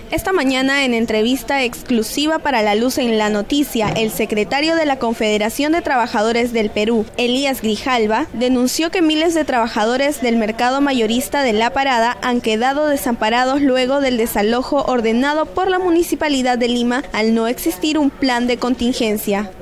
Esta mañana, en entrevista exclusiva para La Luz en la Noticia, el secretario de la Confederación de Trabajadores del Perú, Elías Grijalva, denunció que miles de trabajadores del mercado mayorista de La Parada han quedado desamparados luego del desalojo ordenado por la Municipalidad de Lima al no existir un plan de contingencia.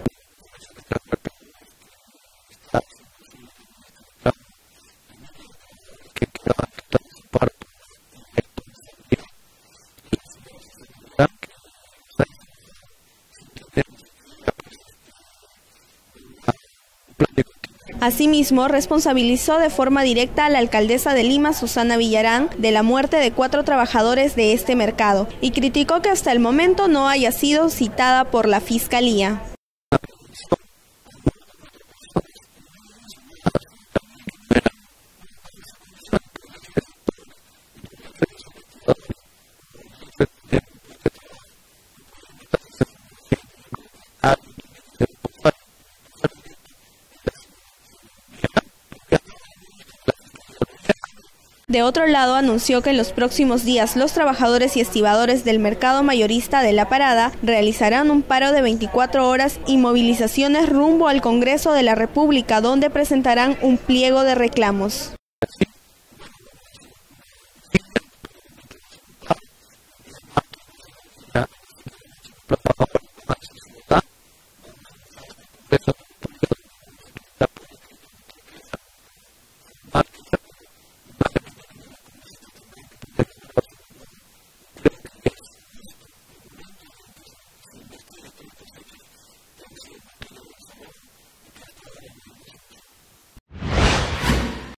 Asimismo, responsabilizó de forma directa a la alcaldesa de Lima, Susana Villarán, de la muerte de 4 trabajadores de este mercado y criticó que hasta el momento no haya sido citada por la Fiscalía. De otro lado, anunció que en los próximos días los trabajadores y estibadores del mercado mayorista de La Parada realizarán un paro de 24 horas y movilizaciones rumbo al Congreso de la República, donde presentarán un pliego de reclamos.